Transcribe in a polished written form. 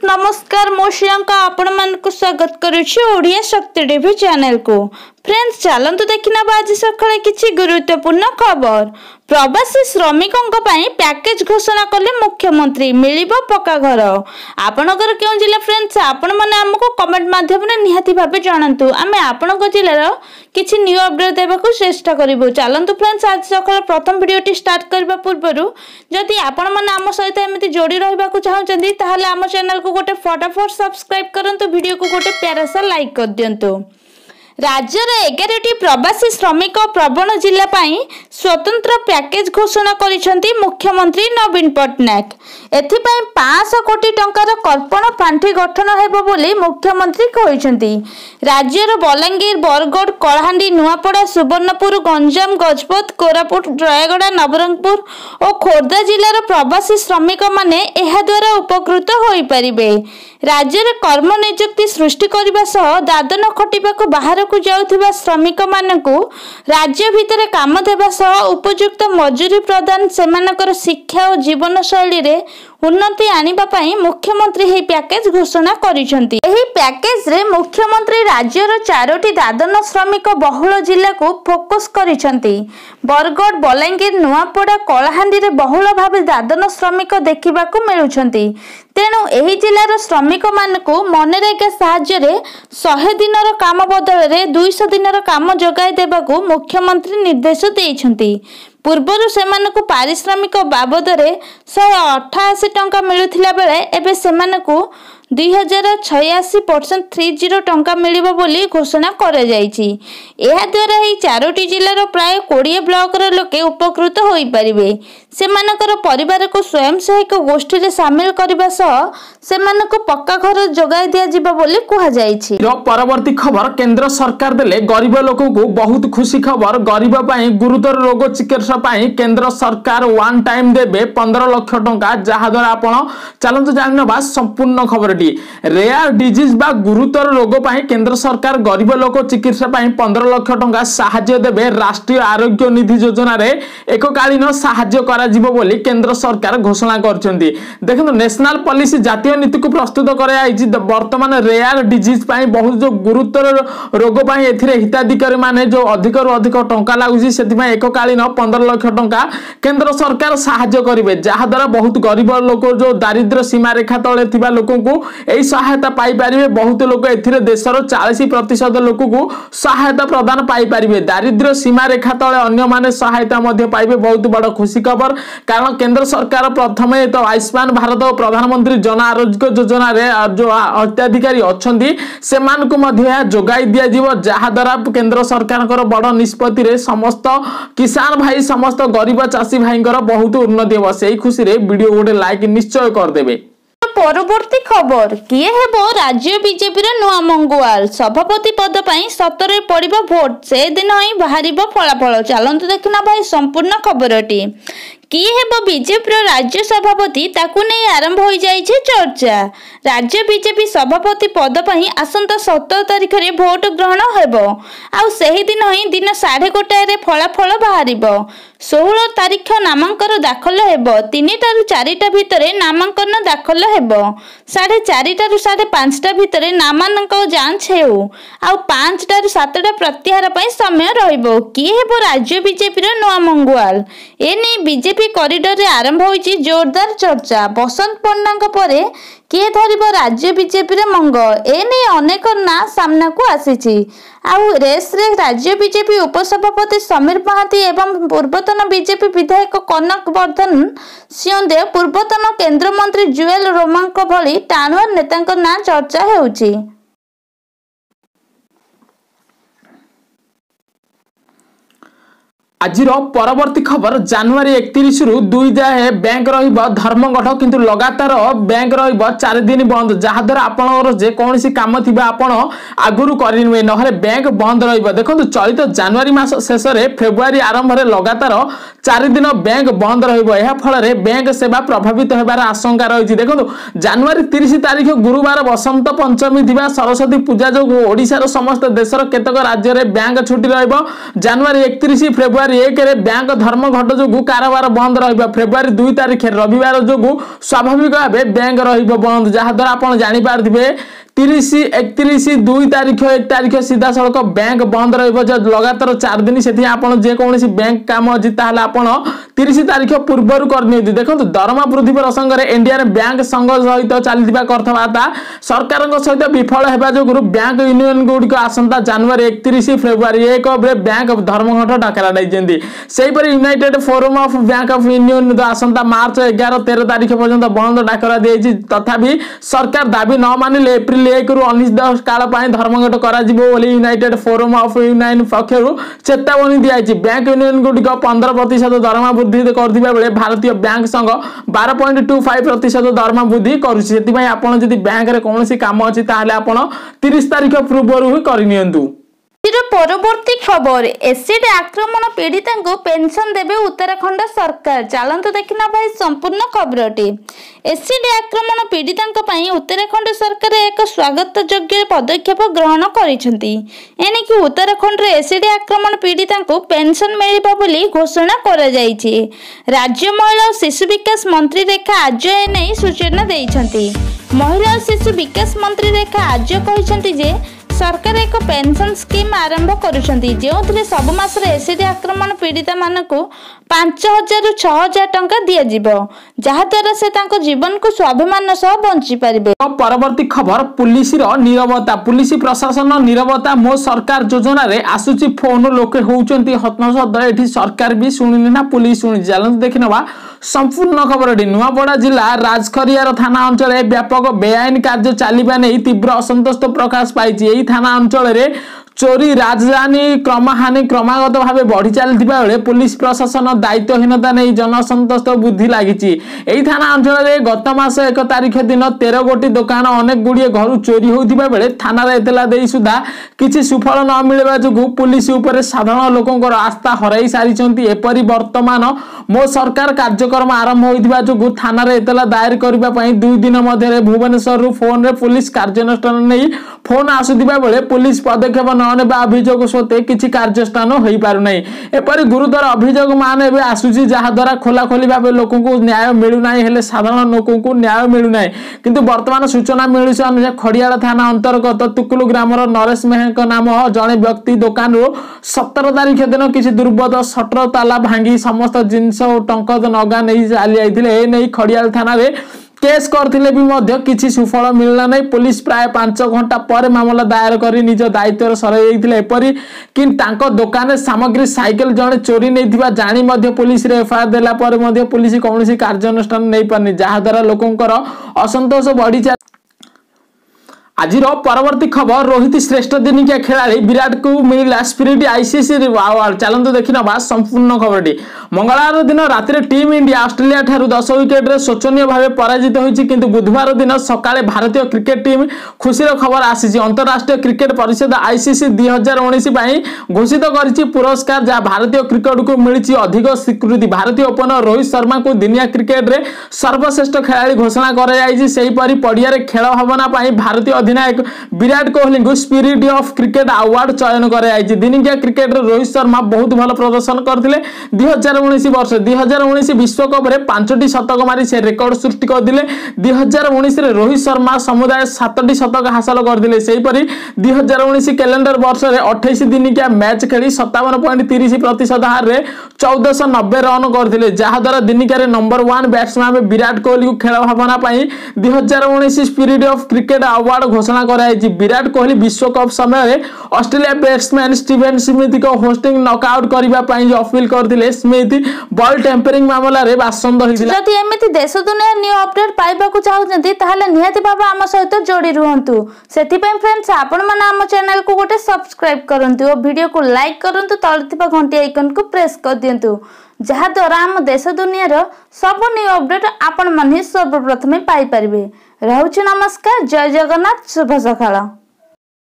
नमस्कार मो श्रियंका आपण मानकु स्वागत करुछि ओडिया शक्ति टीवी चैनल को। फ्रेंड्स चलंतु देखिना आज सकाळे किछि गुरुत्वपूर्ण खबर। प्रवासी श्रमिकों पैकेज घोषणा कले मुख्यमंत्री मिलिबो पक्का घर। आपणकर केउ जिला फ्रेंड्स आपण माने हमको कमेंट माध्यम रे निहाती भाबे जणांतु आमे आपणको जिल्लार किछि न्यू अपडेट देबाकू चेष्टा करिवो। चलंतु फ्रेंड्स आज सकाळे प्रथम वीडियोटी स्टार्ट करबा पूर्वरु जदि आपण माने हम सहित एमिति जोडी रहबाकू चाहउचंदी ताहाले हम चैनल को गोटे फटाफट सब्सक्राइब करंतु, वीडियो को गोटे प्यारा सा लाइक कर दियंतु। राज्य में 11टी प्रवासी श्रमिक प्रवण जिला स्वतंत्र पैकेज घोषणा करिसेंती मुख्यमंत्री नवीन पट्टनायक। एथिपाई 500 कोटी टंकार कर्पण पांठी गठन हेबो बोली मुख्यमंत्री कहिसेंती। राज्यर बलांगीर, बरगढ़, कलाहांडी, नुआपड़ा, सुवर्णपुर, गंजाम, गजपत, कोरापुट, रायगड़ा, नवरंगपुर और खोर्धा जिलार प्रवासी श्रमिक माने एहा द्वारा उपकृत होई परिबे। राज्य में कर्म नियुक्ति सृष्टि करने सह दादन खटिबाकू बाहर को जाउथिबा श्रमिक मानकू राज्य भितर काम देबा सह उपयुक्त मजूरी प्रदान, सेमानकर शिक्षा और जीवन शैली रे उन्नति आनिबा पई मुख्यमंत्री हे पैकेज घोषणा करिसेंती। एही पैकेज रे मुख्यमंत्री राज्यर 4टी दादन श्रमिक बहुल जिला को फोकस करिसेंती। बरगढ़, बलांगीर, नुआपड़ा, कलाहांडी रे बहुल भाबे दादन श्रमिक देखिबाकू मिलुछंती। तेणु एही जिलार श्रमिक मानकू मनरेगा साहाय्य रे 100 दिनर काम बदल रे 200 दिनर काम जोगाई देबाकू मुख्यमंत्री निर्देश देइछंती। पूर्वरु सेमानकू पारिश्रमिक बाबद रे 188 टंका मिलुथिला बेले एबे सेमानकू 2086% 30 टंका मिलिबो बोली घोषणा करे जाईची। एहा द्वारा ही 4टी जिल्लार प्राय 20 ब्लॉक रे लोके उपकृत होई परिबे। सेमानकर परिवार को स्वयं सहायक गोष्ठी रे शामिल करबा सह सेमानकू पक्का घर जोगाई दिया जिबा बोली कहा जाईची। परवर्ती खबर केंद्र सरकार देले गरीब लोक को बहुत खुशी खबर। गरीब पाई गुरुतर रोग चिकित्सा पाई केंद्र सरकार वन टाइम देबे 15 लाख टंका, जहा द्वारा आपण चलंतु जानबा संपूर्ण खबर। रेयर डिजीज बा गुरुतर रोग पाई केंद्र सरकार गरीब लोक चिकित्सा पाई 15 लाख टंका सहाय्य देबे। राष्ट्रीय आरोग्य निधि योजना रे एककालीन सहाय्य करा जिवो बोली केंद्र सरकार घोषणा करछंती। देखंतु नेशनल पॉलिसी जातीय नीति को प्रस्तुत करा आइछि। वर्तमान रेयर डिजीज पाई बहुत जो गुरुतर रोग पाई एथिरे हिताधिकारी माने जो अधिक रु अधिक टंका लागुछि, सेति पाई एककालीन 15 लाख टंका केंद्र सरकार सहाय्य करिवे, जहा द्वारा बहुत गरीब लोक जो दारिद्र्य सीमा रेखा तले थिबा लोकंकू एई सहायता पाई परिबे। बहुत लोक एथिरे देशर 40% लोक को सहायता प्रदान पाई परिबे। दारिद्र्य सीमा रेखा तले अन्य माने सहायता मध्ये पाइबे। बहुत बड़ खुशी खबर, कारण केंद्र सरकार प्रथमे तो आयुष्मान भारत और प्रधानमंत्री जन आरोग्य योजना रे जो हिताधिकारी अछंती सेमानकू मध्ये जोगाई दिया जिवो, जहा द्वारा केंद्र सरकारकर बड़ निष्पत्ति रे समस्त किसान भाई समस्त गरीब चासी भाईंकर बहुत उन्नति हो। सेही खुशी रे वीडियो गोटे लाइक निश्चय कर देबे। परवर्ती खबर किए हेबो राज्य बीजेपी रे नुआ मंगुआल। सभापति पद पई 17 पड़िबो भोट, से दिन ही बाहरिबो फलाफल। चलंतु देखना भाई संपूर्ण खबरटी। किए हेबो बीजेपी रो राज्य सभापति ताकू नै आरंभ होई जाईछे चर्चा। राज्य बीजेपी सभापति पद पई आसंता 17 तारिख रे भोट ग्रहण हेबो। आ सेही दिन ही दिन 1:30 रे फलाफल बाहरिबो। 16 तारिख नामांकन दाखल हेबो। 3टा रु 4टा भितरे नामांकन दाखल हेबो। 4:30 रु 5:30 भितरे नामांकन जांच हेउ। आ 5टा रु 7टा प्रत्याहार पई समय रहिबो। किए हेबो राज्य बीजेपी रो नुआ मंगुआल। एने बीजेपी कॉरिडोर रे आरंभ होईची जोरदार चर्चा। बसंत पंडांक परे किए धरिबो राज्य बीजेपी रे मंग, एने अनेक ना सामना को आसीची। आउ रेस रे राज्य बीजेपी उपसभापति समीर महाती एवं पूर्वतन बीजेपी विधायक कनक वर्धन सिंहदेव, पूर्वतन केंद्र मंत्री जुएल रोमांक भली टाणुआ नेतांक ना चर्चा हेउची। आज परवर्ती खबर जनवरी 31 रु 2 जाए बैंक रहिबो धर्मगढ़, किंतु लगातार बैंक रहिबो 4 दिन बंद, जहा द्वारा आपनर जे कोनसी काम थिबा आपण आगुरु करिनवे, नहले बैंक बंद रहिबो। देखंतु चलित जनवरी मास शेष रे फेब्रुआरी आरंभ रे लगातार 4 दिन बैंक बंद रहिबो। एहा फल रे बैंक सेवा प्रभावित हेबार आशंका रहिछि। देखंतु जनवरी 30 तारिख गुरुवार बसंत पंचमी थिबा सरस्वती पूजा जो ओडिसा रो समस्त देशर केतक राज्य रे बैंक छुट्टी रहिबो। जनवरी 31 फेब्रुआरी फेब्रुआरी 1 रे बैंक धर्मघट जो कारोबार बंद रहिबो। फेब्रुआरी 2 तारिख रविवार जो स्वाभाविक भाव बैंक रहिबो बंद, जहा द्वारा आपण जानि पारथिबे 30, 31, 2 तारिख 1 तारिख सीधा सड़क बैंक बंद रहिबो लगातार 4 दिन। से आपण जे कोनोसी बैंक काम अछि ताहले आपण 30 तारिख पूर्वरु करनी। देखंतु दरमा वृद्धि प्रसंग रे इंडियन बैंक संघ सहित चलिथिबा कर्थवार्ता सरकारक सहित विफल हेबा जोगुरु बैंक यूनियन गुडिक आसंता जनवरी 31 फेब्रुआरी 1 रे बैंक धर्मघट डाकरा दैजंदी। सेहि परि united forum of bank of union आसंता मार्च 11, 13 तारिख पर्यंत बंद डाकरा देछि। तथापि सरकार दाबी न मानिले एप्रिल 1 रु 19 काल पाई धर्मघट करा जिवो बोली यूनाइटेड फोरम ऑफ यूनियन पक्षरु चेतावनी दियाछि। बैंक यूनियन गुडिक 15% दरमा वृद्धि करथिबा बेले भारतीय बैंक संघ 12.25% दरमा वृद्धि करूछि। सेति पई आपण जदि बैंक रे कोनोसी काम अछि ताहले आपण 30 तारिख पूर्वरु ही करिनियंतु। परवर्ती खबर, एसिड आक्रमण पीड़िता को पेंशन देवे उत्तराखंड सरकार। चलतु देखना भाई संपूर्ण खबरटी। एसिड आक्रमण पीड़िता उत्तराखंड सरकार एक स्वागत योग्य पदक्षेप ग्रहण करिसेंती। एनेकी उत्तराखंड रे एसिड आक्रमण पीड़िता को पेंशन मिलिबा बोली घोषणा करा जायछि। राज्य महिला और शिशु विकास मंत्री रेखा आर्य एने सूचना दैछंती। महिला और शिशु विकास मंत्री रेखा आर्य कहिसेंती जे सरकार एक पेंशन स्कीम आरंभ करुछंती, जो सब मास एसिड आक्रमण पीड़िता मानकु 5,000 रु 6,000 टंका दिया जिवो, जहा द्वारा से तांको जीवन को स्वाभिमान सह बंची परिबे। परवर्ती खबर, पुलिस रो नीरवता, पुलिस प्रशासन नीरवता मो सरकार योजना रे आसुची फोन लोके होउचंती हतनसद। एठी सरकार भी सुनिनी ना पुलिस सुनि। चलंत देखिनबा संपूर्ण खबरटी। नुआपड़ा जिला राजखरियार थाना अंचल व्यापक बेआईन कार्य चलिबा नै तीव्र असंतोष प्रकाश पाइछि। एही थाना अंचल रे चोरी राजधानी क्रमहानि क्रमागत भाव बढ़ी चलथिबा बेले पुलिस प्रशासन दायित्वहीनता नहीं जनसंतोष बुद्धि लागिछि। एही थाना अंचल रे गत मास 1 तारिख दिन 13 गोटी दुकान अनेक गुड़िए घर चोरी होथिबा बेले थाना रे एतला देई सुधा किछि सुफल न मिलबा जोगु पुलिस ऊपर साधारण लोकंकर आस्था हराई सारिछंती। एपरि वर्तमान मो सरकार कार्यक्रम आरंभ होइथिबा जोगु थाना रे एतला दायर करिबा पई 2 दिन मध्ये रे भुवनेश्वर रु फोन रे पुलिस कार्यानुष्ठान नै फोन आसुथिबा बेले पुलिस पदक्षेप न अभियोग सत्वे किसी कार्यस्थान हो पारु नहीं। एपरि गुरुतर अभियोग मान ए आसुची जहा द्वारा खोला खोली भाव लोक न्याय मिलूना हेले साधारण लोक न्याय मिलूना। किंतु वर्तमान सूचना मिलूँ अनुसार खड़ियाल थाना अंतर्गत तुकुलु ग्रामर नरेश मेहर नाम जड़े व्यक्ति दुकान 17 तारिख दिन किसी दुर्बृत्त सटर ताला भांगी समस्त जिनस और टंकद नगा नहीं चली जाते। एने खड़ियाल थाना रे केस करथिले भी मध्य किछि सुफल मिलला नै। पुलिस प्राय 5 घंटा पर मामला दायर करी निज दायित्व सराई दैथिले। एपरि कि तांको दुकान सामग्री साइकेल जणे चोरी नैथिबा जानी मध्य पुलिस रे एफआईआर देला पर मध्य पुलिस कोनोसी कार्यानुष्ठान नै पानी, जहा द्वारा लोकंकर असंतोष बढ़ी। आजिर परवर्ती खबर, रोहित श्रेष्ठ दिनिकिया खेलाड़ी विराट को मिला स्पिरिट आईसीसी अवार्ड। चलतु देखिनबा संपूर्ण खबरटी। मंगलवार दिन राति टीम इंडिया ऑस्ट्रेलिया ठारू 10 विकेट रे शोचनीय भाव पराजित होइछि। किंतु बुधवार दिन सकाळे भारतीय क्रिकेट टीम खुशीर खबर आसीछि। अंतरराष्ट्रीय क्रिकेट परिषद आईसीसी 2019 पई घोषित करिछि पुरस्कार, जहां भारतीय क्रिकेट को मिलिछि अधिक स्वीकृति। भारतीय ओपनर रोहित शर्मा को दुनिया क्रिकेट रे सर्वश्रेष्ठ खेलाड़ी घोषणा करा जाइछि। सेहि परि पडिया रे खेल भावना पई भारतीय अधिनायक विराट कोहली को स्पिरिट ऑफ क्रिकेट अवार्ड चयन करा जाइछि। दिनिकिया क्रिकेट रे रोहित शर्मा बहुत भल प्रदर्शन करथिले। 2019 वर्ष 2019 विश्वकप रे 5टी शतक मारी से रेकॉर्ड सृष्टि करथिले। 2019 रे रोहित शर्मा समुदाय 7टी शतक हासिल करथिले। सेहि परि 2019 कैलेंडर वर्ष रे 28 दिनिकिया मैच खेली 57.30% हार रे 1490 रन करथिले, जहा द्वारा दिनिकिया रे नंबर 1 बैट्समैन में विराट कोहली को खेल भावना पई 2019 स्पिरिट ऑफ क्रिकेट अवार्ड घोषणा कराई। विराट कोहली विश्वकप समय ऑस्ट्रेलिया बैट्समैन स्टीवन स्मिथ को होस्टिंग नॉकआउट करबा पई जो अपील करथिले। स्मिथ बॉल टेम्परिंग मामला रे बासंद होइतिला। जदि एमिति देश दुनिया न्यू अपडेट पाइबा को चाहुचंती ताहले निहाती बाबा हम सहित जोड़ी रुहंतु। सेति पई फ्रेंड्स आपण माने हम चैनल को गोटे सब्सक्राइब करंतु और वीडियो को लाइक करंतु, तळे थिबा घंटी आइकन को प्रेस कर दियंतु, जहा द्वारा हम देश दुनिया रो सब न्यू अपडेट आपण माने सर्वप्रथमे पाई परिबे। रहउछि नमस्कार, जय जगन्नाथ, शुभ सकाळ।